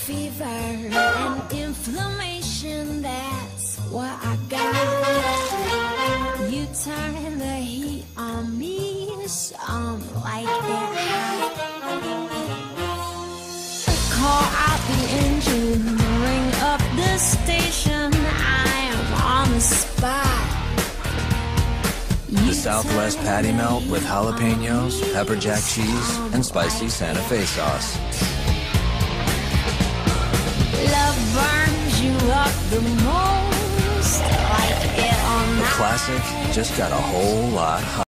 fever and inflammation, that's what I got. You turn the heat on me, so I'm like it hot. Call out the engine, ring up the station, I am on the spot. The Southwest patty melt with jalapenos, pepper jack cheese, and spicy Santa Fe sauce. Love burns you up the most, like it or The not. classic just got a whole lot hotter.